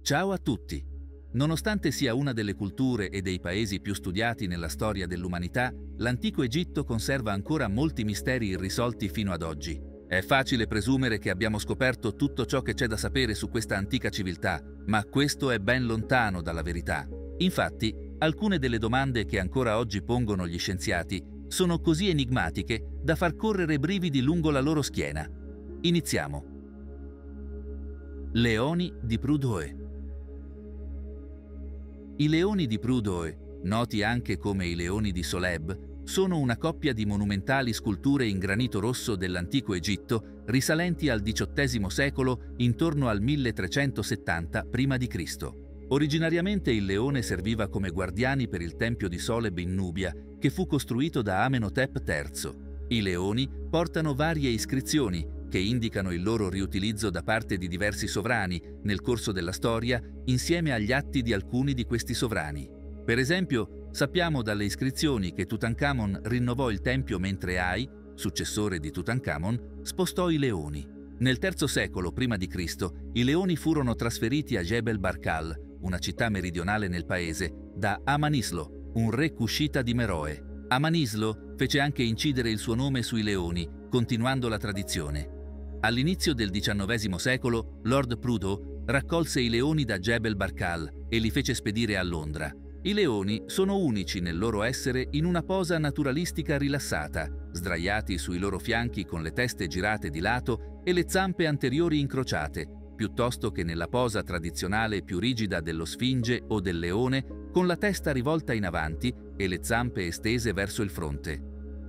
Ciao a tutti! Nonostante sia una delle culture e dei paesi più studiati nella storia dell'umanità, l'antico Egitto conserva ancora molti misteri irrisolti fino ad oggi. È facile presumere che abbiamo scoperto tutto ciò che c'è da sapere su questa antica civiltà, ma questo è ben lontano dalla verità. Infatti, alcune delle domande che ancora oggi pongono gli scienziati sono così enigmatiche da far correre brividi lungo la loro schiena. Iniziamo. Leoni di Prudoe. I leoni di Prudoe, noti anche come i leoni di Soleb, sono una coppia di monumentali sculture in granito rosso dell'antico Egitto risalenti al XVIII secolo intorno al 1370 p.C. Originariamente il leone serviva come guardiani per il tempio di Soleb in Nubia, che fu costruito da Amenhotep III. I leoni portano varie iscrizioni che indicano il loro riutilizzo da parte di diversi sovrani nel corso della storia insieme agli atti di alcuni di questi sovrani. Per esempio, sappiamo dalle iscrizioni che Tutankhamon rinnovò il tempio mentre Ai, successore di Tutankhamon, spostò i leoni. Nel III secolo p.C. i leoni furono trasferiti a Jebel Barkal, una città meridionale nel paese, da Amanislo, un re cuscita di Meroe. Amanislo fece anche incidere il suo nome sui leoni, continuando la tradizione. All'inizio del XIX secolo, Lord Prudo raccolse i leoni da Jebel Barkal e li fece spedire a Londra. I leoni sono unici nel loro essere in una posa naturalistica rilassata, sdraiati sui loro fianchi con le teste girate di lato e le zampe anteriori incrociate, piuttosto che nella posa tradizionale più rigida dello sfinge o del leone, con la testa rivolta in avanti e le zampe estese verso il fronte.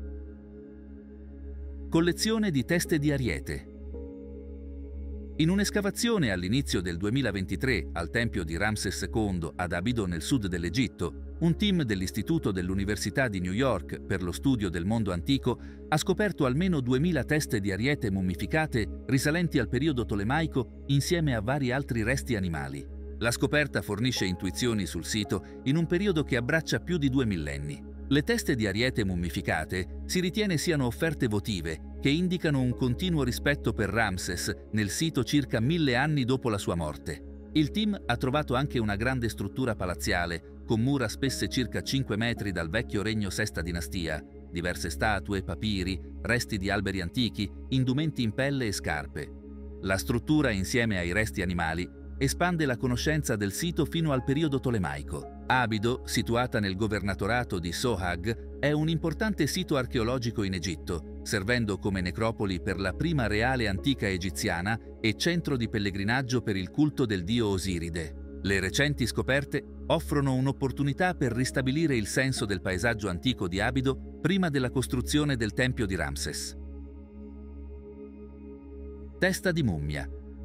Collezione di teste di ariete. In un'escavazione all'inizio del 2023 al tempio di Ramses II ad Abido nel sud dell'Egitto, un team dell'Istituto dell'Università di New York per lo studio del mondo antico ha scoperto almeno 2000 teste di ariete mummificate risalenti al periodo tolemaico insieme a vari altri resti animali. La scoperta fornisce intuizioni sul sito in un periodo che abbraccia più di 2 millenni. Le teste di ariete mummificate si ritiene siano offerte votive che indicano un continuo rispetto per Ramses nel sito circa 1000 anni dopo la sua morte. Il team ha trovato anche una grande struttura palaziale con mura spesse circa 5 metri dal vecchio regno Sesta dinastia, diverse statue, papiri, resti di alberi antichi, indumenti in pelle e scarpe. La struttura, insieme ai resti animali, espande la conoscenza del sito fino al periodo tolemaico. Abido, situata nel governatorato di Sohag, è un importante sito archeologico in Egitto, servendo come necropoli per la prima reale antica egiziana e centro di pellegrinaggio per il culto del dio Osiride. Le recenti scoperte offrono un'opportunità per ristabilire il senso del paesaggio antico di Abido prima della costruzione del tempio di Ramses. Testa di mummia.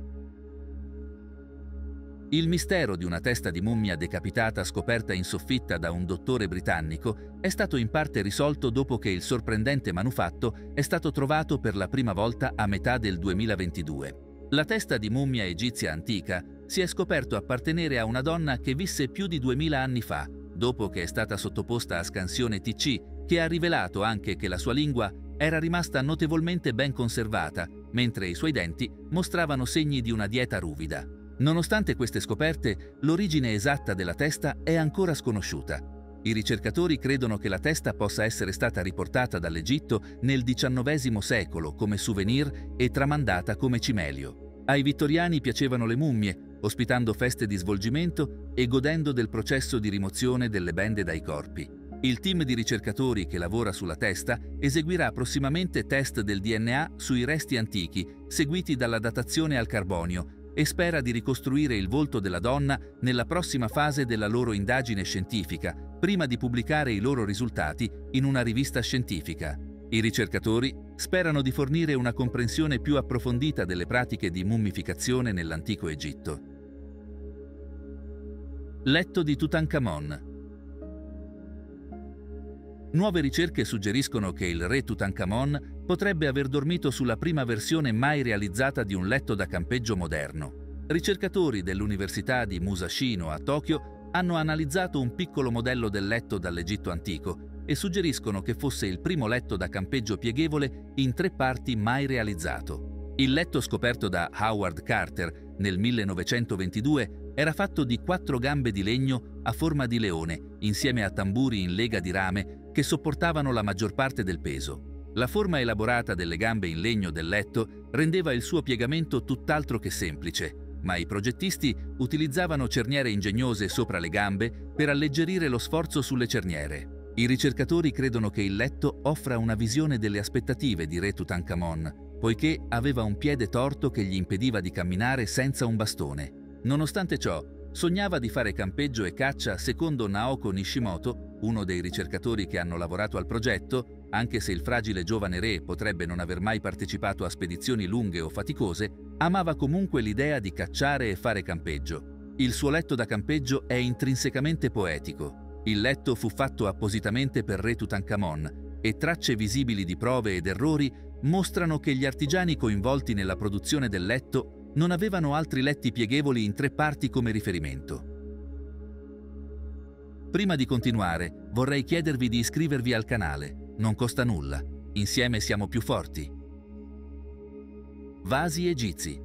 Il mistero di una testa di mummia decapitata scoperta in soffitta da un dottore britannico è stato in parte risolto dopo che il sorprendente manufatto è stato trovato per la prima volta a metà del 2022. La testa di mummia egizia antica si è scoperto appartenere a una donna che visse più di 2000 anni fa, dopo che è stata sottoposta a scansione TC, che ha rivelato anche che la sua lingua era rimasta notevolmente ben conservata, mentre i suoi denti mostravano segni di una dieta ruvida. Nonostante queste scoperte, l'origine esatta della testa è ancora sconosciuta. I ricercatori credono che la testa possa essere stata riportata dall'Egitto nel XIX secolo come souvenir e tramandata come cimelio. Ai vittoriani piacevano le mummie, ospitando feste di svolgimento e godendo del processo di rimozione delle bende dai corpi. Il team di ricercatori che lavora sulla testa eseguirà prossimamente test del DNA sui resti antichi, seguiti dalla datazione al carbonio, e spera di ricostruire il volto della donna nella prossima fase della loro indagine scientifica, prima di pubblicare i loro risultati in una rivista scientifica. I ricercatori sperano di fornire una comprensione più approfondita delle pratiche di mummificazione nell'antico Egitto. Letto di Tutankhamon. Nuove ricerche suggeriscono che il re Tutankhamon potrebbe aver dormito sulla prima versione mai realizzata di un letto da campeggio moderno. Ricercatori dell'Università di Musashino a Tokyo hanno analizzato un piccolo modello del letto dall'Egitto antico e suggeriscono che fosse il primo letto da campeggio pieghevole in 3 parti mai realizzato. Il letto scoperto da Howard Carter nel 1922, era fatto di 4 gambe di legno a forma di leone, insieme a tamburi in lega di rame che sopportavano la maggior parte del peso. La forma elaborata delle gambe in legno del letto rendeva il suo piegamento tutt'altro che semplice, ma i progettisti utilizzavano cerniere ingegnose sopra le gambe per alleggerire lo sforzo sulle cerniere. I ricercatori credono che il letto offra una visione delle aspettative di Re Tutankhamon, poiché aveva un piede torto che gli impediva di camminare senza un bastone. Nonostante ciò, sognava di fare campeggio e caccia secondo Naoko Nishimoto, uno dei ricercatori che hanno lavorato al progetto, anche se il fragile giovane re potrebbe non aver mai partecipato a spedizioni lunghe o faticose, amava comunque l'idea di cacciare e fare campeggio. Il suo letto da campeggio è intrinsecamente poetico. Il letto fu fatto appositamente per Re Tutankhamon e tracce visibili di prove ed errori mostrano che gli artigiani coinvolti nella produzione del letto non avevano altri letti pieghevoli in 3 parti come riferimento. Prima di continuare, vorrei chiedervi di iscrivervi al canale. Non costa nulla. Insieme siamo più forti. Vasi egizi.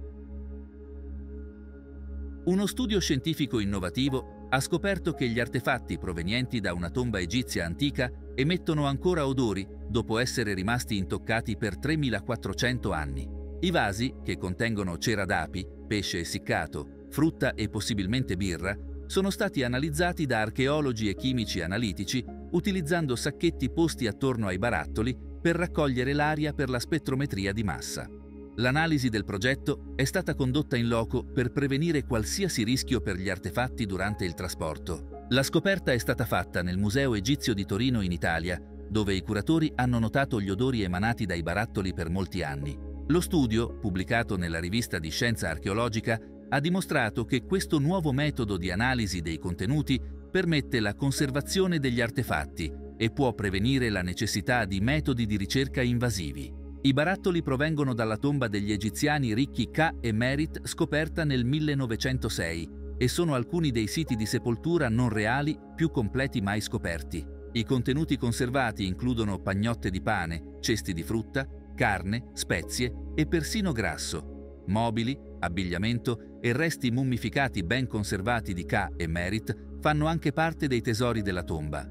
Uno studio scientifico innovativo ha scoperto che gli artefatti provenienti da una tomba egizia antica emettono ancora odori dopo essere rimasti intoccati per 3400 anni. I vasi, che contengono cera d'api, pesce essiccato, frutta e possibilmente birra, sono stati analizzati da archeologi e chimici analitici utilizzando sacchetti posti attorno ai barattoli per raccogliere l'aria per la spettrometria di massa. L'analisi del progetto è stata condotta in loco per prevenire qualsiasi rischio per gli artefatti durante il trasporto. La scoperta è stata fatta nel Museo Egizio di Torino in Italia, dove i curatori hanno notato gli odori emanati dai barattoli per molti anni. Lo studio, pubblicato nella rivista di Scienza Archeologica, ha dimostrato che questo nuovo metodo di analisi dei contenuti permette la conservazione degli artefatti e può prevenire la necessità di metodi di ricerca invasivi. I barattoli provengono dalla tomba degli egiziani ricchi Ka e Merit scoperta nel 1906 e sono alcuni dei siti di sepoltura non reali più completi mai scoperti. I contenuti conservati includono pagnotte di pane, cesti di frutta, carne, spezie e persino grasso, mobili, abbigliamento e resti mummificati ben conservati di Ka e Merit fanno anche parte dei tesori della tomba.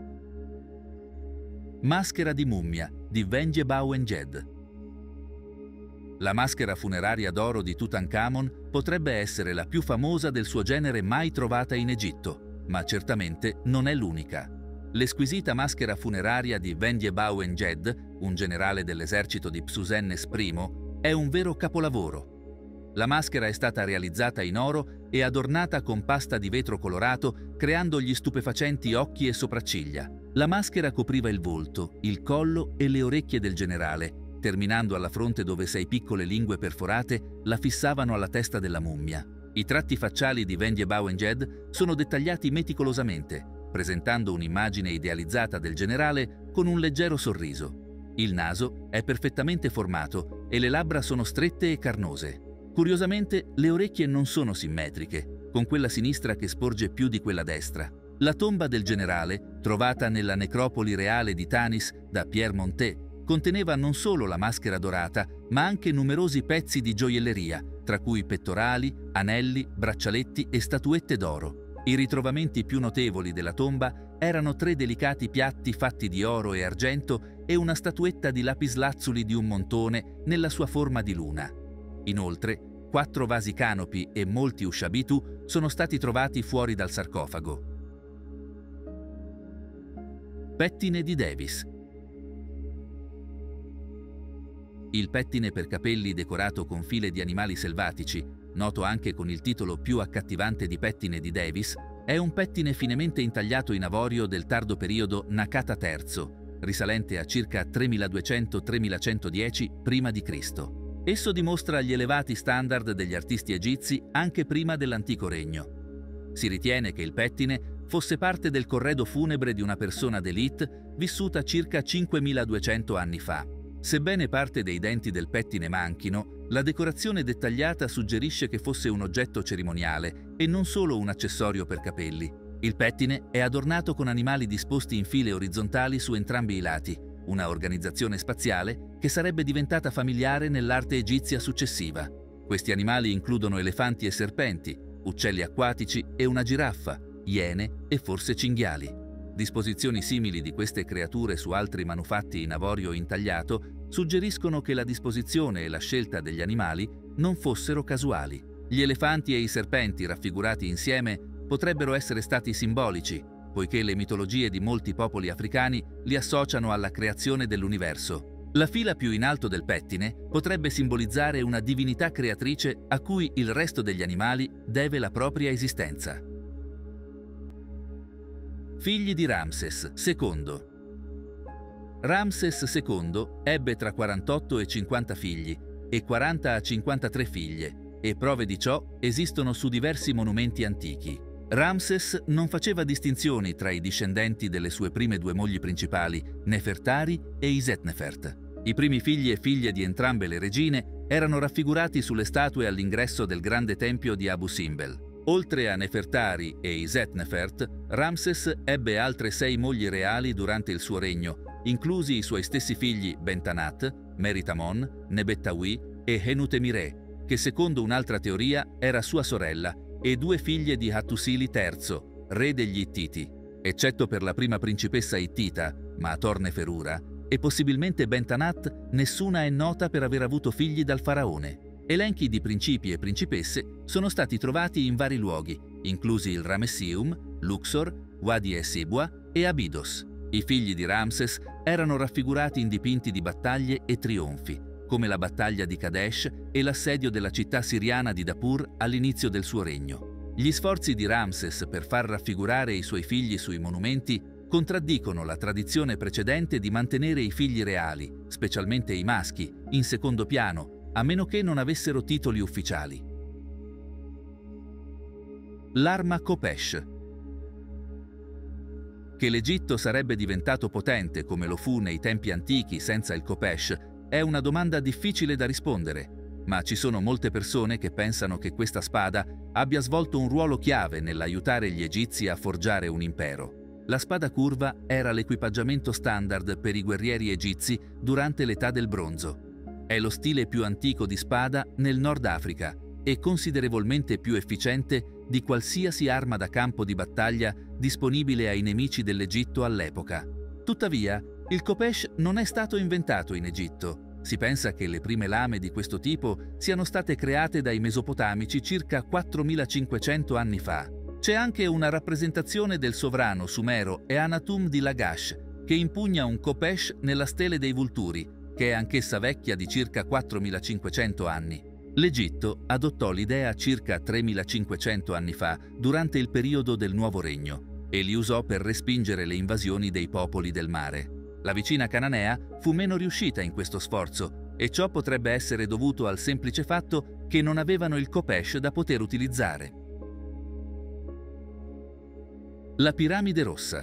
Maschera di mummia di Wenje Bouwenged. La maschera funeraria d'oro di Tutankhamon potrebbe essere la più famosa del suo genere mai trovata in Egitto, ma certamente non è l'unica. L'esquisita maschera funeraria di Wenje Bouwenged, un generale dell'esercito di Psusennes I, è un vero capolavoro. La maschera è stata realizzata in oro e adornata con pasta di vetro colorato, creando gli stupefacenti occhi e sopracciglia. La maschera copriva il volto, il collo e le orecchie del generale, terminando alla fronte dove 6 piccole lingue perforate la fissavano alla testa della mummia. I tratti facciali di Wenje Bouwenged sono dettagliati meticolosamente, presentando un'immagine idealizzata del generale con un leggero sorriso. Il naso è perfettamente formato e le labbra sono strette e carnose. Curiosamente, le orecchie non sono simmetriche, con quella sinistra che sporge più di quella destra. La tomba del generale, trovata nella necropoli reale di Tanis da Pierre Montet, conteneva non solo la maschera dorata, ma anche numerosi pezzi di gioielleria, tra cui pettorali, anelli, braccialetti e statuette d'oro. I ritrovamenti più notevoli della tomba erano 3 delicati piatti fatti di oro e argento e una statuetta di lapislazzuli di un montone nella sua forma di luna. Inoltre, 4 vasi canopi e molti ushabitu sono stati trovati fuori dal sarcofago. Pettine di Davis. Il pettine per capelli decorato con file di animali selvatici, noto anche con il titolo più accattivante di pettine di Davis, è un pettine finemente intagliato in avorio del tardo periodo Nakata III, risalente a circa 3200-3110 p.C. Esso dimostra gli elevati standard degli artisti egizi anche prima dell'antico regno. Si ritiene che il pettine fosse parte del corredo funebre di una persona d'élite vissuta circa 5200 anni fa. Sebbene parte dei denti del pettine manchino, la decorazione dettagliata suggerisce che fosse un oggetto cerimoniale e non solo un accessorio per capelli. Il pettine è adornato con animali disposti in file orizzontali su entrambi i lati, una organizzazione spaziale che sarebbe diventata familiare nell'arte egizia successiva. Questi animali includono elefanti e serpenti, uccelli acquatici e una giraffa, iene e forse cinghiali. Disposizioni simili di queste creature su altri manufatti in avorio intagliato suggeriscono che la disposizione e la scelta degli animali non fossero casuali. Gli elefanti e i serpenti raffigurati insieme potrebbero essere stati simbolici, poiché le mitologie di molti popoli africani li associano alla creazione dell'universo. La fila più in alto del pettine potrebbe simbolizzare una divinità creatrice a cui il resto degli animali deve la propria esistenza. Figli di Ramses II. Ramses II ebbe tra 48 e 50 figli e 40 a 53 figlie, e prove di ciò esistono su diversi monumenti antichi. Ramses non faceva distinzioni tra i discendenti delle sue prime due mogli principali, Nefertari e Isetnefert. I primi figli e figlie di entrambe le regine erano raffigurati sulle statue all'ingresso del grande tempio di Abu Simbel. Oltre a Nefertari e Isetnefert, Ramses ebbe altre 6 mogli reali durante il suo regno, inclusi i suoi stessi figli Bentanat, Meritamon, Nebettawi e Henutemire, che secondo un'altra teoria era sua sorella, e 2 figlie di Hattusili III, re degli Ittiti. Eccetto per la prima principessa ittita, Maator-Neferura, e possibilmente Bentanat, nessuna è nota per aver avuto figli dal faraone. Elenchi di principi e principesse sono stati trovati in vari luoghi, inclusi il Ramesseum, Luxor, Wadi e-Sibwa e Abydos. I figli di Ramses erano raffigurati in dipinti di battaglie e trionfi, come la battaglia di Kadesh e l'assedio della città siriana di Dapur all'inizio del suo regno. Gli sforzi di Ramses per far raffigurare i suoi figli sui monumenti contraddicono la tradizione precedente di mantenere i figli reali, specialmente i maschi, in secondo piano, a meno che non avessero titoli ufficiali. L'arma Kopesh. Che l'Egitto sarebbe diventato potente come lo fu nei tempi antichi senza il Kopesh è una domanda difficile da rispondere, ma ci sono molte persone che pensano che questa spada abbia svolto un ruolo chiave nell'aiutare gli egizi a forgiare un impero. La spada curva era l'equipaggiamento standard per i guerrieri egizi durante l'età del bronzo. È lo stile più antico di spada nel Nord Africa e considerevolmente più efficiente di qualsiasi arma da campo di battaglia disponibile ai nemici dell'Egitto all'epoca. Tuttavia, il Kopesh non è stato inventato in Egitto. Si pensa che le prime lame di questo tipo siano state create dai mesopotamici circa 4500 anni fa. C'è anche una rappresentazione del sovrano sumero Eanatum di Lagash, che impugna un Kopesh nella stele dei Vulturi, che è anch'essa vecchia di circa 4500 anni. L'Egitto adottò l'idea circa 3500 anni fa, durante il periodo del Nuovo Regno, e li usò per respingere le invasioni dei popoli del mare. La vicina Cananea fu meno riuscita in questo sforzo, e ciò potrebbe essere dovuto al semplice fatto che non avevano il Kopesh da poter utilizzare. La piramide rossa.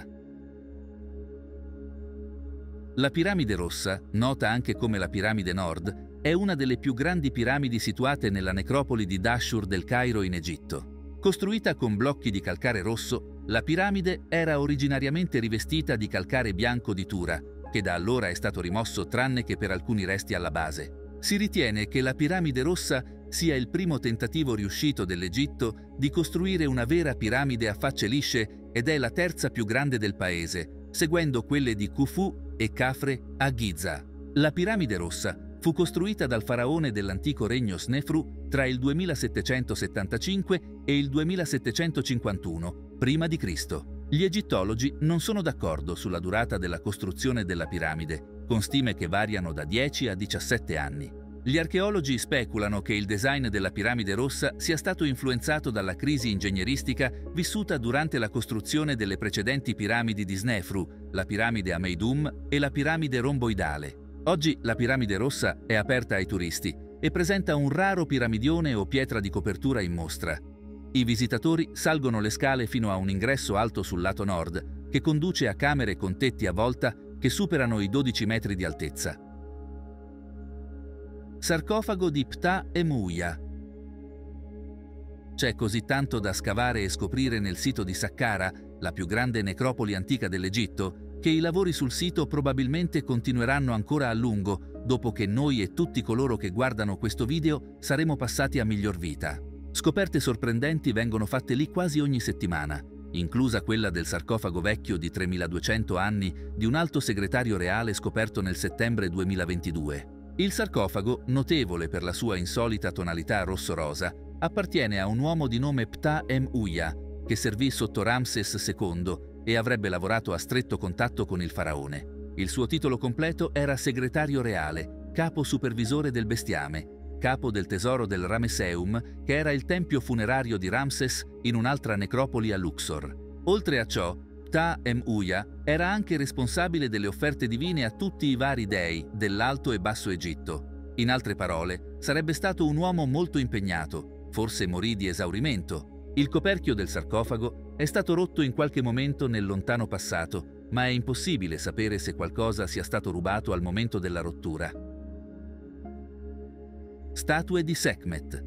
La piramide rossa, nota anche come la piramide Nord, è una delle più grandi piramidi situate nella necropoli di Dashur del Cairo in Egitto. Costruita con blocchi di calcare rosso, la piramide era originariamente rivestita di calcare bianco di Tura, che da allora è stato rimosso tranne che per alcuni resti alla base. Si ritiene che la piramide rossa sia il primo tentativo riuscito dell'Egitto di costruire una vera piramide a facce lisce ed è la terza più grande del paese, seguendo quelle di Khufu e Khafre a Giza. La piramide rossa fu costruita dal faraone dell'antico regno Snefru tra il 2775 e il 2751 prima di Cristo. Gli egittologi non sono d'accordo sulla durata della costruzione della piramide, con stime che variano da 10 a 17 anni. Gli archeologi speculano che il design della piramide rossa sia stato influenzato dalla crisi ingegneristica vissuta durante la costruzione delle precedenti piramidi di Snefru, la piramide a Meidum e la piramide romboidale. Oggi la piramide rossa è aperta ai turisti e presenta un raro piramidione o pietra di copertura in mostra. I visitatori salgono le scale fino a un ingresso alto sul lato nord, che conduce a camere con tetti a volta che superano i 12 metri di altezza. Sarcofago di Ptah e Muya. C'è così tanto da scavare e scoprire nel sito di Saqqara, la più grande necropoli antica dell'Egitto, che i lavori sul sito probabilmente continueranno ancora a lungo dopo che noi e tutti coloro che guardano questo video saremo passati a miglior vita. Scoperte sorprendenti vengono fatte lì quasi ogni settimana, inclusa quella del sarcofago vecchio di 3200 anni di un alto segretario reale scoperto nel settembre 2022. Il sarcofago, notevole per la sua insolita tonalità rosso-rosa, appartiene a un uomo di nome Ptah Uya, che servì sotto Ramses II e avrebbe lavorato a stretto contatto con il faraone. Il suo titolo completo era segretario reale, capo supervisore del bestiame, capo del tesoro del Ramesseum, che era il tempio funerario di Ramses in un'altra necropoli a Luxor. Oltre a ciò, Ptah Uya era anche responsabile delle offerte divine a tutti i vari dei dell'Alto e Basso Egitto. In altre parole, sarebbe stato un uomo molto impegnato, forse morì di esaurimento. Il coperchio del sarcofago è stato rotto in qualche momento nel lontano passato, ma è impossibile sapere se qualcosa sia stato rubato al momento della rottura. Statue di Sekhmet.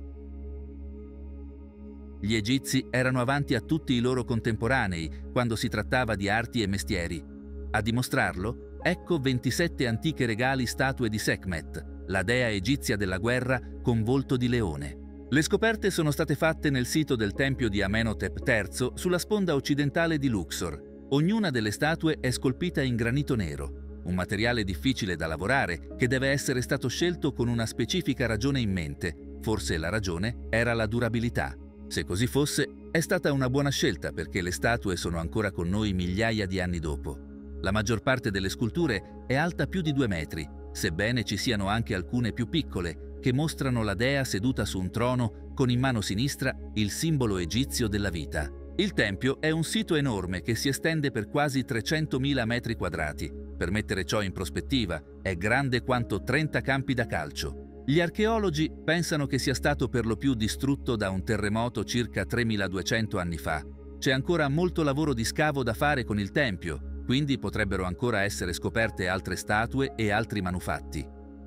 Gli egizi erano avanti a tutti i loro contemporanei quando si trattava di arti e mestieri. A dimostrarlo, ecco 27 antiche regali statue di Sekhmet, la dea egizia della guerra con volto di leone. Le scoperte sono state fatte nel sito del tempio di Amenhotep III sulla sponda occidentale di Luxor. Ognuna delle statue è scolpita in granito nero, un materiale difficile da lavorare che deve essere stato scelto con una specifica ragione in mente. Forse la ragione era la durabilità. Se così fosse, è stata una buona scelta perché le statue sono ancora con noi migliaia di anni dopo. La maggior parte delle sculture è alta più di 2 metri, sebbene ci siano anche alcune più piccole che mostrano la dea seduta su un trono con in mano sinistra il simbolo egizio della vita. Il tempio è un sito enorme che si estende per quasi 300.000 metri quadrati. Per mettere ciò in prospettiva, è grande quanto 30 campi da calcio. Gli archeologi pensano che sia stato per lo più distrutto da un terremoto circa 3200 anni fa. C'è ancora molto lavoro di scavo da fare con il tempio, quindi potrebbero ancora essere scoperte altre statue e altri manufatti.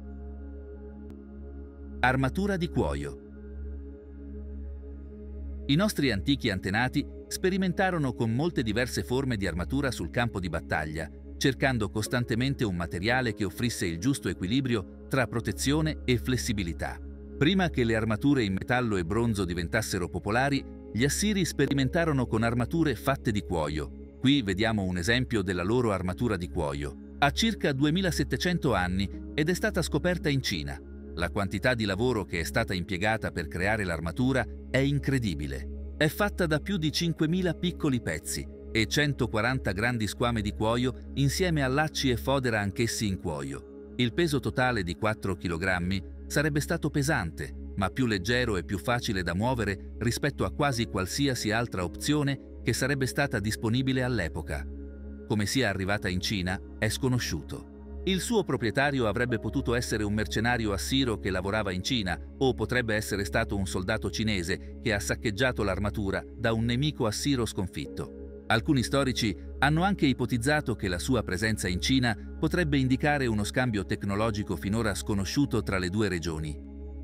Armatura di cuoio. I nostri antichi antenati sperimentarono con molte diverse forme di armatura sul campo di battaglia, cercando costantemente un materiale che offrisse il giusto equilibrio tra protezione e flessibilità. Prima che le armature in metallo e bronzo diventassero popolari, gli Assiri sperimentarono con armature fatte di cuoio. Qui vediamo un esempio della loro armatura di cuoio. Ha circa 2700 anni ed è stata scoperta in Cina. La quantità di lavoro che è stata impiegata per creare l'armatura è incredibile. È fatta da più di 5000 piccoli pezzi e 140 grandi squame di cuoio insieme a lacci e fodera anch'essi in cuoio. Il peso totale di 4 kg sarebbe stato pesante, ma più leggero e più facile da muovere rispetto a quasi qualsiasi altra opzione che sarebbe stata disponibile all'epoca. Come sia arrivata in Cina è sconosciuto. Il suo proprietario avrebbe potuto essere un mercenario assiro che lavorava in Cina, o potrebbe essere stato un soldato cinese che ha saccheggiato l'armatura da un nemico assiro sconfitto. Alcuni storici hanno anche ipotizzato che la sua presenza in Cina potrebbe indicare uno scambio tecnologico finora sconosciuto tra le due regioni.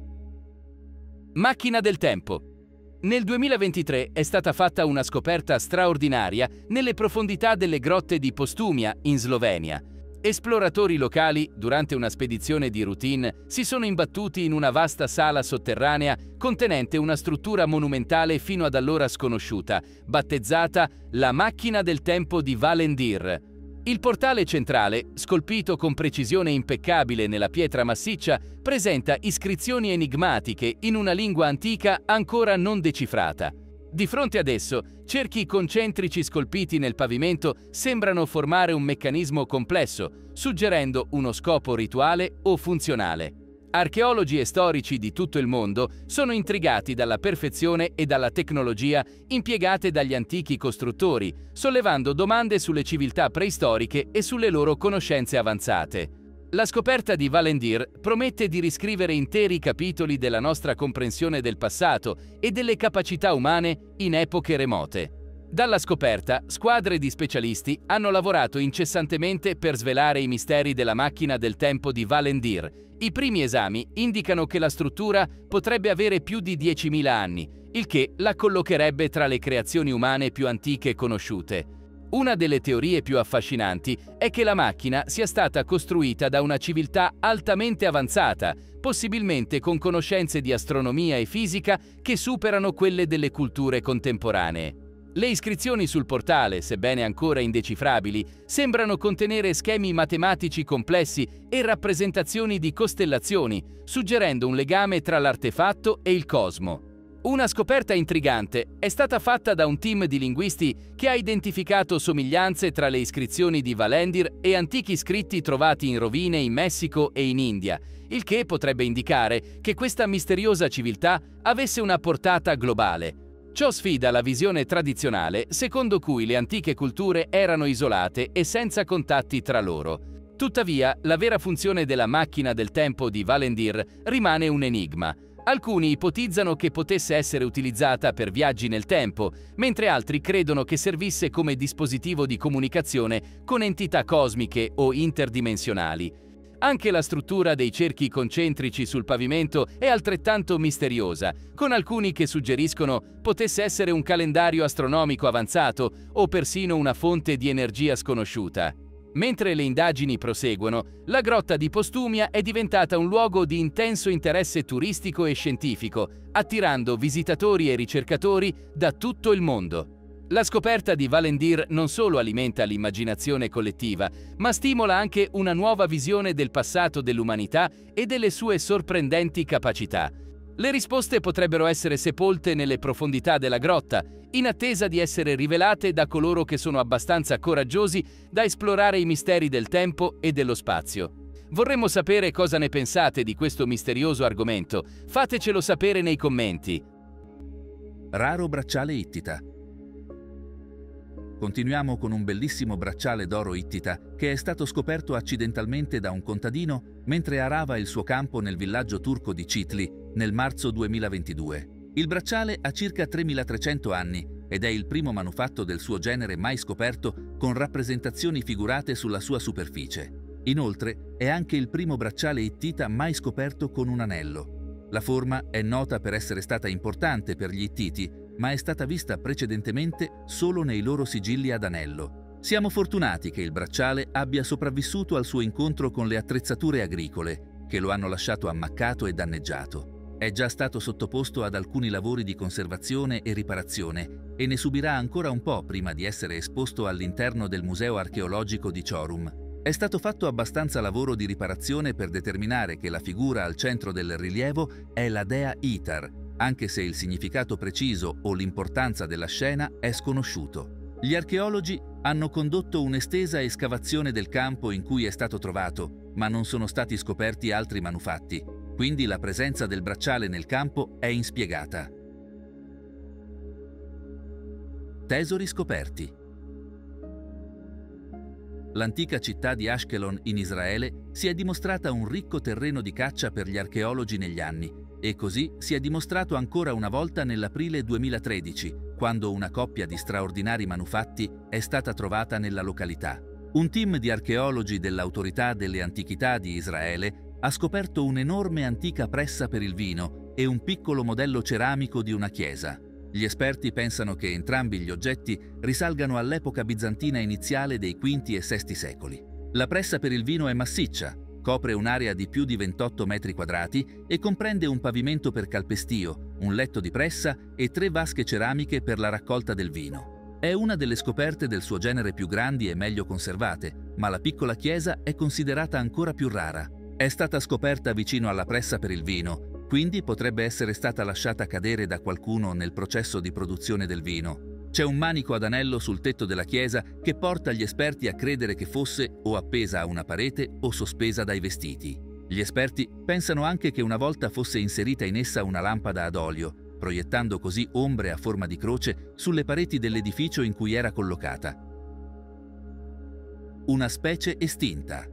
Macchina del tempo. Nel 2023 è stata fatta una scoperta straordinaria nelle profondità delle grotte di Postumia, in Slovenia. Esploratori locali, durante una spedizione di routine, si sono imbattuti in una vasta sala sotterranea contenente una struttura monumentale fino ad allora sconosciuta, battezzata la Macchina del Tempo di Valendir. Il portale centrale, scolpito con precisione impeccabile nella pietra massiccia, presenta iscrizioni enigmatiche in una lingua antica ancora non decifrata. Di fronte ad esso, cerchi concentrici scolpiti nel pavimento sembrano formare un meccanismo complesso, suggerendo uno scopo rituale o funzionale. Archeologi e storici di tutto il mondo sono intrigati dalla perfezione e dalla tecnologia impiegate dagli antichi costruttori, sollevando domande sulle civiltà preistoriche e sulle loro conoscenze avanzate. La scoperta di Valendir promette di riscrivere interi capitoli della nostra comprensione del passato e delle capacità umane in epoche remote. Dalla scoperta, squadre di specialisti hanno lavorato incessantemente per svelare i misteri della macchina del tempo di Valendir. I primi esami indicano che la struttura potrebbe avere più di 10.000 anni, il che la collocherebbe tra le creazioni umane più antiche conosciute. Una delle teorie più affascinanti è che la macchina sia stata costruita da una civiltà altamente avanzata, possibilmente con conoscenze di astronomia e fisica che superano quelle delle culture contemporanee. Le iscrizioni sul portale, sebbene ancora indecifrabili, sembrano contenere schemi matematici complessi e rappresentazioni di costellazioni, suggerendo un legame tra l'artefatto e il cosmo. Una scoperta intrigante è stata fatta da un team di linguisti che ha identificato somiglianze tra le iscrizioni di Valendir e antichi scritti trovati in rovine in Messico e in India, il che potrebbe indicare che questa misteriosa civiltà avesse una portata globale. Ciò sfida la visione tradizionale secondo cui le antiche culture erano isolate e senza contatti tra loro. Tuttavia, la vera funzione della macchina del tempo di Valendir rimane un enigma. Alcuni ipotizzano che potesse essere utilizzata per viaggi nel tempo, mentre altri credono che servisse come dispositivo di comunicazione con entità cosmiche o interdimensionali. Anche la struttura dei cerchi concentrici sul pavimento è altrettanto misteriosa, con alcuni che suggeriscono potesse essere un calendario astronomico avanzato o persino una fonte di energia sconosciuta. Mentre le indagini proseguono, la grotta di Postumia è diventata un luogo di intenso interesse turistico e scientifico, attirando visitatori e ricercatori da tutto il mondo. La scoperta di Valendir non solo alimenta l'immaginazione collettiva, ma stimola anche una nuova visione del passato dell'umanità e delle sue sorprendenti capacità. Le risposte potrebbero essere sepolte nelle profondità della grotta, in attesa di essere rivelate da coloro che sono abbastanza coraggiosi da esplorare i misteri del tempo e dello spazio. Vorremmo sapere cosa ne pensate di questo misterioso argomento. Fatecelo sapere nei commenti. Raro bracciale ittita. Continuiamo con un bellissimo bracciale d'oro ittita che è stato scoperto accidentalmente da un contadino mentre arava il suo campo nel villaggio turco di Citli nel marzo 2022. Il bracciale ha circa 3300 anni ed è il primo manufatto del suo genere mai scoperto con rappresentazioni figurate sulla sua superficie. Inoltre è anche il primo bracciale ittita mai scoperto con un anello. La forma è nota per essere stata importante per gli Ittiti, ma è stata vista precedentemente solo nei loro sigilli ad anello. Siamo fortunati che il bracciale abbia sopravvissuto al suo incontro con le attrezzature agricole, che lo hanno lasciato ammaccato e danneggiato. È già stato sottoposto ad alcuni lavori di conservazione e riparazione e ne subirà ancora un po' prima di essere esposto all'interno del Museo archeologico di Çorum. È stato fatto abbastanza lavoro di riparazione per determinare che la figura al centro del rilievo è la dea Itar, anche se il significato preciso o l'importanza della scena è sconosciuto. Gli archeologi hanno condotto un'estesa escavazione del campo in cui è stato trovato, ma non sono stati scoperti altri manufatti, quindi la presenza del bracciale nel campo è inspiegata. Tesori scoperti. L'antica città di Ashkelon in Israele si è dimostrata un ricco terreno di caccia per gli archeologi negli anni, e così si è dimostrato ancora una volta nell'aprile 2013, quando una coppia di straordinari manufatti è stata trovata nella località. Un team di archeologi dell'Autorità delle Antichità di Israele ha scoperto un'enorme antica pressa per il vino e un piccolo modello ceramico di una chiesa. Gli esperti pensano che entrambi gli oggetti risalgano all'epoca bizantina iniziale dei V e VI secoli. La pressa per il vino è massiccia, copre un'area di più di 28 metri quadrati e comprende un pavimento per calpestio, un letto di pressa e 3 vasche ceramiche per la raccolta del vino. È una delle scoperte del suo genere più grandi e meglio conservate, ma la piccola chiesa è considerata ancora più rara. È stata scoperta vicino alla pressa per il vino, quindi potrebbe essere stata lasciata cadere da qualcuno nel processo di produzione del vino. C'è un manico ad anello sul tetto della chiesa che porta gli esperti a credere che fosse o appesa a una parete o sospesa dai vestiti. Gli esperti pensano anche che una volta fosse inserita in essa una lampada ad olio, proiettando così ombre a forma di croce sulle pareti dell'edificio in cui era collocata. Una specie estinta.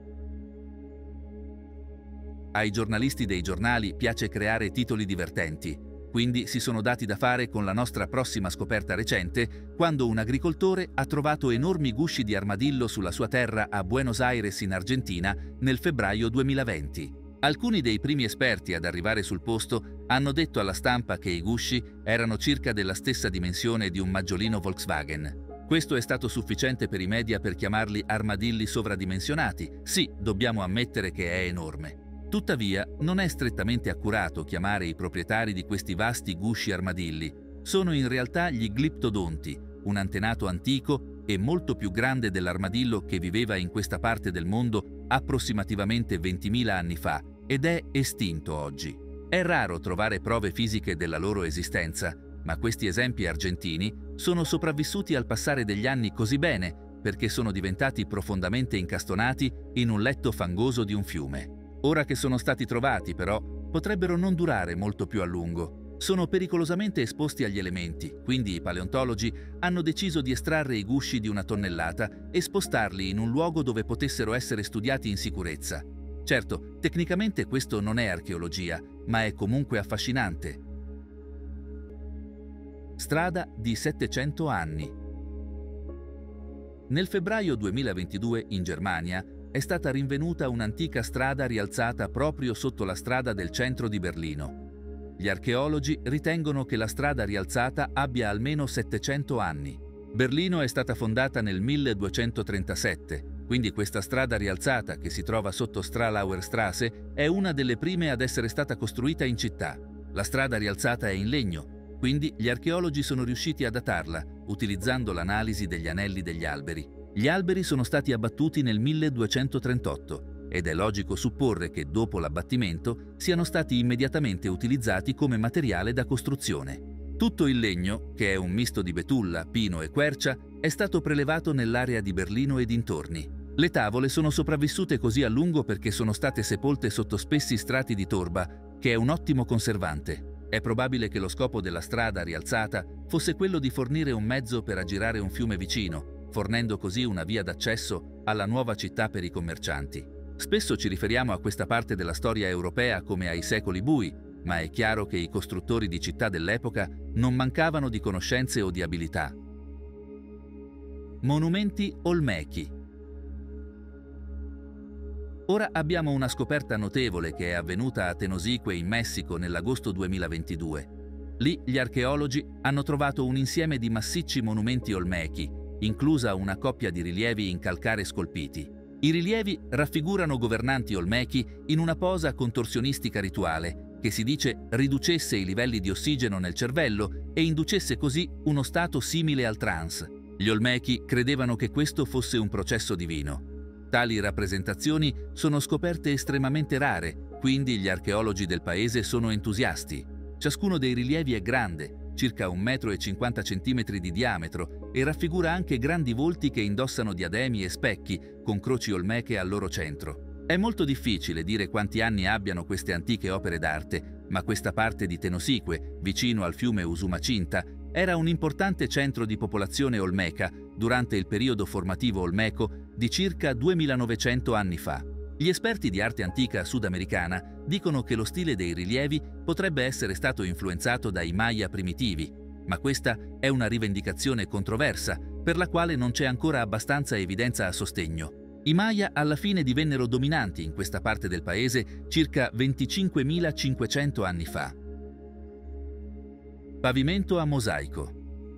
Ai giornalisti dei giornali piace creare titoli divertenti, quindi si sono dati da fare con la nostra prossima scoperta recente, quando un agricoltore ha trovato enormi gusci di armadillo sulla sua terra a Buenos Aires in Argentina nel febbraio 2020. Alcuni dei primi esperti ad arrivare sul posto hanno detto alla stampa che i gusci erano circa della stessa dimensione di un maggiolino Volkswagen. Questo è stato sufficiente per i media per chiamarli armadilli sovradimensionati. Sì, dobbiamo ammettere che è enorme. Tuttavia, non è strettamente accurato chiamare i proprietari di questi vasti gusci armadilli. Sono in realtà gli gliptodonti, un antenato antico e molto più grande dell'armadillo che viveva in questa parte del mondo approssimativamente 20.000 anni fa ed è estinto oggi. È raro trovare prove fisiche della loro esistenza, ma questi esempi argentini sono sopravvissuti al passare degli anni così bene perché sono diventati profondamente incastonati in un letto fangoso di un fiume. Ora che sono stati trovati, però, potrebbero non durare molto più a lungo. Sono pericolosamente esposti agli elementi, quindi i paleontologi hanno deciso di estrarre i gusci di 1 tonnellata e spostarli in un luogo dove potessero essere studiati in sicurezza. Certo, tecnicamente questo non è archeologia, ma è comunque affascinante. Strada di 700 anni. Nel febbraio 2022 in Germania è stata rinvenuta un'antica strada rialzata proprio sotto la strada del centro di Berlino. Gli archeologi ritengono che la strada rialzata abbia almeno 700 anni. Berlino è stata fondata nel 1237, quindi questa strada rialzata che si trova sotto Stralauer Straße è una delle prime ad essere stata costruita in città. La strada rialzata è in legno, quindi gli archeologi sono riusciti a datarla utilizzando l'analisi degli anelli degli alberi. Gli alberi sono stati abbattuti nel 1238 ed è logico supporre che dopo l'abbattimento siano stati immediatamente utilizzati come materiale da costruzione. Tutto il legno, che è un misto di betulla, pino e quercia, è stato prelevato nell'area di Berlino e dintorni. Le tavole sono sopravvissute così a lungo perché sono state sepolte sotto spessi strati di torba, che è un ottimo conservante. È probabile che lo scopo della strada rialzata fosse quello di fornire un mezzo per aggirare un fiume vicino, fornendo così una via d'accesso alla nuova città per i commercianti. Spesso ci riferiamo a questa parte della storia europea come ai secoli bui, ma è chiaro che i costruttori di città dell'epoca non mancavano di conoscenze o di abilità. Monumenti olmechi. Ora abbiamo una scoperta notevole che è avvenuta a Tenosique in Messico nell'agosto 2022. Lì gli archeologi hanno trovato un insieme di massicci monumenti olmechi, inclusa una coppia di rilievi in calcare scolpiti. I rilievi raffigurano governanti olmechi in una posa contorsionistica rituale che si dice riducesse i livelli di ossigeno nel cervello e inducesse così uno stato simile al trance. Gli olmechi credevano che questo fosse un processo divino. Tali rappresentazioni sono scoperte estremamente rare, quindi gli archeologi del paese sono entusiasti. Ciascuno dei rilievi è grande, circa 1,50 m di diametro, e raffigura anche grandi volti che indossano diademi e specchi, con croci olmeche al loro centro. È molto difficile dire quanti anni abbiano queste antiche opere d'arte, ma questa parte di Tenosique, vicino al fiume Usumacinta, era un importante centro di popolazione olmeca durante il periodo formativo olmeco di circa 2900 anni fa. Gli esperti di arte antica sudamericana dicono che lo stile dei rilievi potrebbe essere stato influenzato dai Maya primitivi, ma questa è una rivendicazione controversa per la quale non c'è ancora abbastanza evidenza a sostegno. I Maya alla fine divennero dominanti in questa parte del paese circa 25.500 anni fa. Pavimento a mosaico.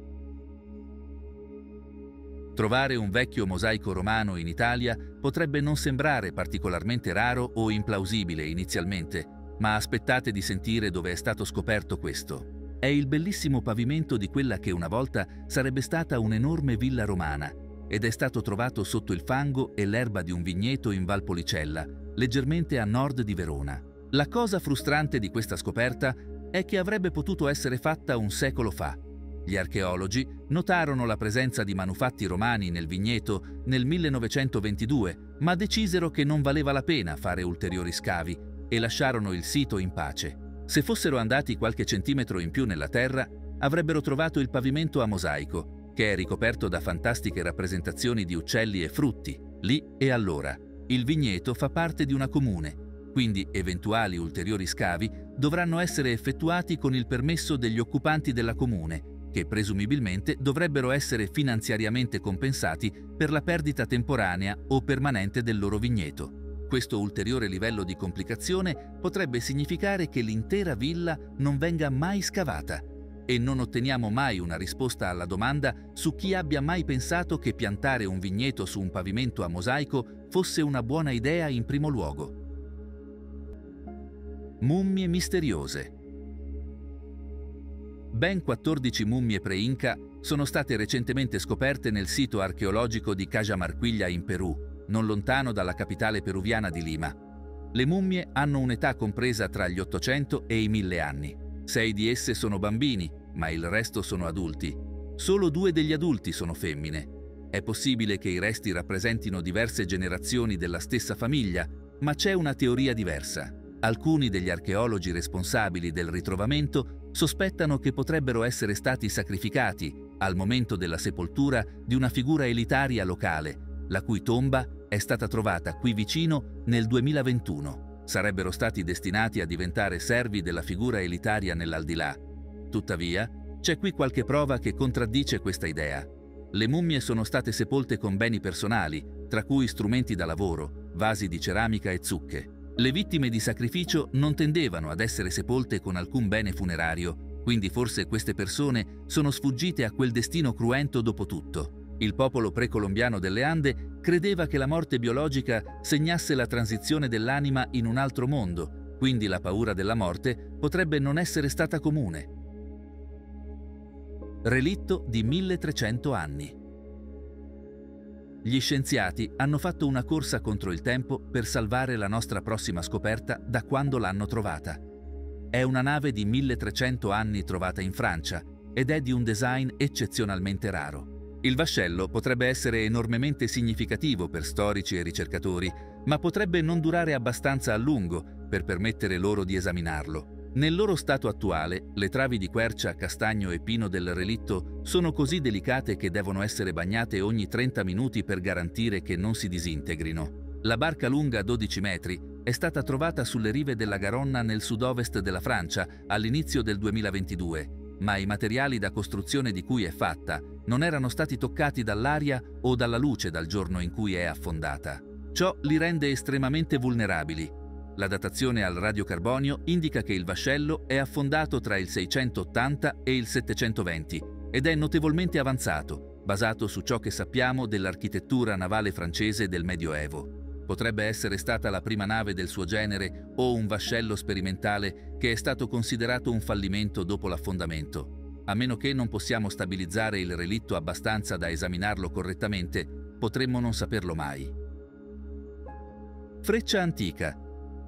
Trovare un vecchio mosaico romano in Italia potrebbe non sembrare particolarmente raro o implausibile inizialmente, ma aspettate di sentire dove è stato scoperto questo. È il bellissimo pavimento di quella che una volta sarebbe stata un'enorme villa romana ed è stato trovato sotto il fango e l'erba di un vigneto in Valpolicella, leggermente a nord di Verona. La cosa frustrante di questa scoperta è che avrebbe potuto essere fatta un secolo fa. Gli archeologi notarono la presenza di manufatti romani nel vigneto nel 1922, ma decisero che non valeva la pena fare ulteriori scavi e lasciarono il sito in pace. Se fossero andati qualche centimetro in più nella terra, avrebbero trovato il pavimento a mosaico, che è ricoperto da fantastiche rappresentazioni di uccelli e frutti. Lì e allora, il vigneto fa parte di una comune, quindi eventuali ulteriori scavi dovranno essere effettuati con il permesso degli occupanti della comune, che presumibilmente dovrebbero essere finanziariamente compensati per la perdita temporanea o permanente del loro vigneto. Questo ulteriore livello di complicazione potrebbe significare che l'intera villa non venga mai scavata. e non otteniamo mai una risposta alla domanda su chi abbia mai pensato che piantare un vigneto su un pavimento a mosaico fosse una buona idea in primo luogo. Mummie misteriose. Ben 14 mummie pre-Inca sono state recentemente scoperte nel sito archeologico di Cajamarquilla in Perù, non lontano dalla capitale peruviana di Lima. Le mummie hanno un'età compresa tra gli 800 e i 1000 anni. 6 di esse sono bambini, ma il resto sono adulti. Solo 2 degli adulti sono femmine. È possibile che i resti rappresentino diverse generazioni della stessa famiglia, ma c'è una teoria diversa. Alcuni degli archeologi responsabili del ritrovamento sospettano che potrebbero essere stati sacrificati al momento della sepoltura di una figura elitaria locale, la cui tomba è stata trovata qui vicino nel 2021. Sarebbero stati destinati a diventare servi della figura elitaria nell'aldilà. Tuttavia, c'è qui qualche prova che contraddice questa idea. Le mummie sono state sepolte con beni personali, tra cui strumenti da lavoro, vasi di ceramica e zucche. Le vittime di sacrificio non tendevano ad essere sepolte con alcun bene funerario, quindi forse queste persone sono sfuggite a quel destino cruento dopo tutto. Il popolo precolombiano delle Ande credeva che la morte biologica segnasse la transizione dell'anima in un altro mondo, quindi la paura della morte potrebbe non essere stata comune. Relitto di 1300 anni. Gli scienziati hanno fatto una corsa contro il tempo per salvare la nostra prossima scoperta da quando l'hanno trovata. È una nave di 1300 anni trovata in Francia ed è di un design eccezionalmente raro. Il vascello potrebbe essere enormemente significativo per storici e ricercatori, ma potrebbe non durare abbastanza a lungo per permettere loro di esaminarlo. Nel loro stato attuale, le travi di quercia, castagno e pino del relitto sono così delicate che devono essere bagnate ogni 30 minuti per garantire che non si disintegrino. La barca lunga 12 metri è stata trovata sulle rive della Garonna nel sud-ovest della Francia all'inizio del 2022, ma i materiali da costruzione di cui è fatta non erano stati toccati dall'aria o dalla luce dal giorno in cui è affondata. Ciò li rende estremamente vulnerabili. La datazione al radiocarbonio indica che il vascello è affondato tra il 680 e il 720 ed è notevolmente avanzato, basato su ciò che sappiamo dell'architettura navale francese del Medioevo. Potrebbe essere stata la prima nave del suo genere o un vascello sperimentale che è stato considerato un fallimento dopo l'affondamento. A meno che non possiamo stabilizzare il relitto abbastanza da esaminarlo correttamente, potremmo non saperlo mai. Freccia antica.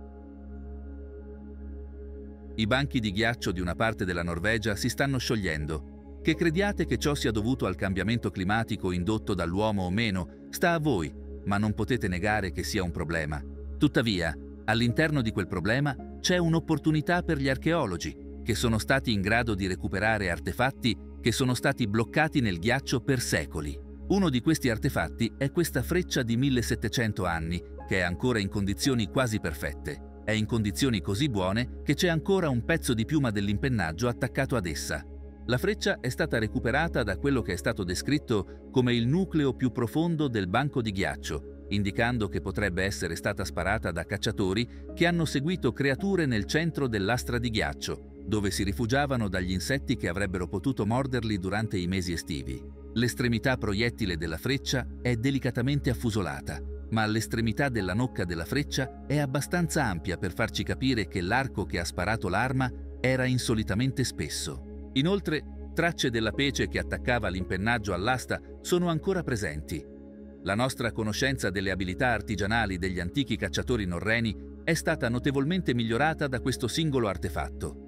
I banchi di ghiaccio di una parte della Norvegia si stanno sciogliendo. Che crediate che ciò sia dovuto al cambiamento climatico indotto dall'uomo o meno, sta a voi, ma non potete negare che sia un problema. Tuttavia, all'interno di quel problema c'è un'opportunità per gli archeologi, che sono stati in grado di recuperare artefatti che sono stati bloccati nel ghiaccio per secoli. Uno di questi artefatti è questa freccia di 1700 anni, che è ancora in condizioni quasi perfette. È in condizioni così buone che c'è ancora un pezzo di piuma dell'impennaggio attaccato ad essa. La freccia è stata recuperata da quello che è stato descritto come il nucleo più profondo del banco di ghiaccio, indicando che potrebbe essere stata sparata da cacciatori che hanno seguito creature nel centro dell'astra di ghiaccio, dove si rifugiavano dagli insetti che avrebbero potuto morderli durante i mesi estivi. L'estremità proiettile della freccia è delicatamente affusolata, ma l'estremità della nocca della freccia è abbastanza ampia per farci capire che l'arco che ha sparato l'arma era insolitamente spesso. Inoltre, tracce della pece che attaccava l'impennaggio all'asta sono ancora presenti. La nostra conoscenza delle abilità artigianali degli antichi cacciatori norreni è stata notevolmente migliorata da questo singolo artefatto.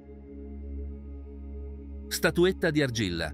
Statuetta di argilla.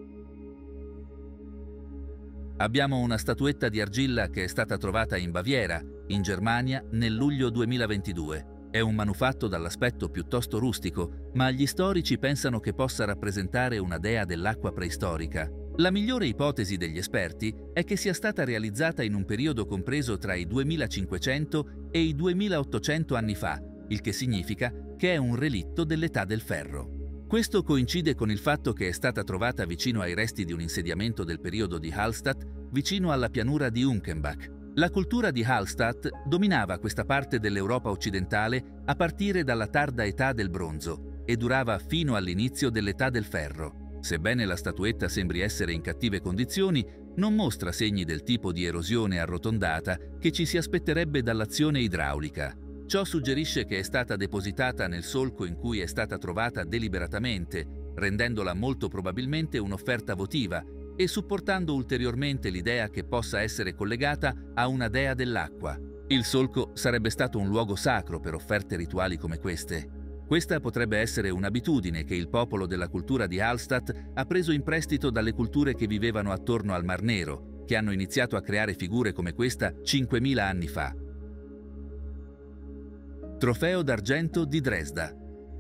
Abbiamo una statuetta di argilla che è stata trovata in Baviera, in Germania, nel luglio 2022. È un manufatto dall'aspetto piuttosto rustico, ma gli storici pensano che possa rappresentare una dea dell'acqua preistorica. La migliore ipotesi degli esperti è che sia stata realizzata in un periodo compreso tra i 2500 e i 2800 anni fa, il che significa che è un relitto dell'età del ferro. Questo coincide con il fatto che è stata trovata vicino ai resti di un insediamento del periodo di Hallstatt, vicino alla pianura di Unkenbach. La cultura di Hallstatt dominava questa parte dell'Europa occidentale a partire dalla tarda età del bronzo. e durava fino all'inizio dell'età del ferro. Sebbene la statuetta sembri essere in cattive condizioni, non mostra segni del tipo di erosione arrotondata che ci si aspetterebbe dall'azione idraulica. Ciò suggerisce che è stata depositata nel solco in cui è stata trovata deliberatamente, rendendola molto probabilmente un'offerta votiva e supportando ulteriormente l'idea che possa essere collegata a una dea dell'acqua. Il solco sarebbe stato un luogo sacro per offerte rituali come queste. Questa potrebbe essere un'abitudine che il popolo della cultura di Hallstatt ha preso in prestito dalle culture che vivevano attorno al Mar Nero, che hanno iniziato a creare figure come questa 5000 anni fa. Trofeo d'argento di Dresda.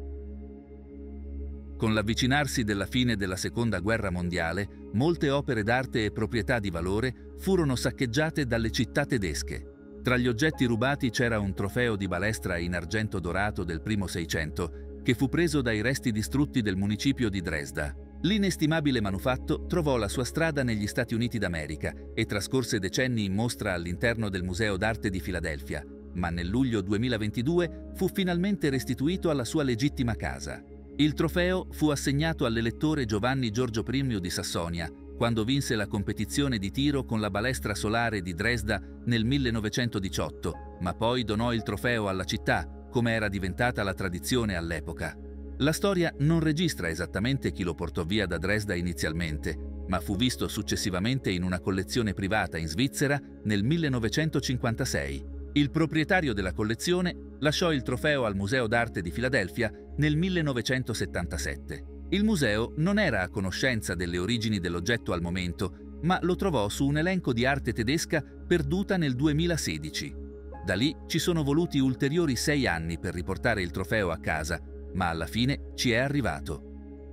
Con l'avvicinarsi della fine della Seconda Guerra Mondiale, molte opere d'arte e proprietà di valore furono saccheggiate dalle città tedesche. Tra gli oggetti rubati c'era un trofeo di balestra in argento dorato del primo Seicento, che fu preso dai resti distrutti del municipio di Dresda. L'inestimabile manufatto trovò la sua strada negli Stati Uniti d'America e trascorse decenni in mostra all'interno del Museo d'Arte di Filadelfia, ma nel luglio 2022 fu finalmente restituito alla sua legittima casa. Il trofeo fu assegnato all'elettore Giovanni Giorgio I di Sassonia, quando vinse la competizione di tiro con la balestra solare di Dresda nel 1918, ma poi donò il trofeo alla città, come era diventata la tradizione all'epoca. La storia non registra esattamente chi lo portò via da Dresda inizialmente, ma fu visto successivamente in una collezione privata in Svizzera nel 1956. Il proprietario della collezione lasciò il trofeo al Museo d'Arte di Filadelfia nel 1977. Il museo non era a conoscenza delle origini dell'oggetto al momento, ma lo trovò su un elenco di arte tedesca perduta nel 2016. Da lì ci sono voluti ulteriori 6 anni per riportare il trofeo a casa, ma alla fine ci è arrivato.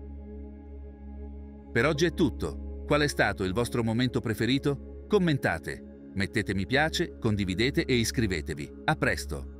Per oggi è tutto. Qual è stato il vostro momento preferito? Commentate, mettete mi piace, condividete e iscrivetevi. A presto!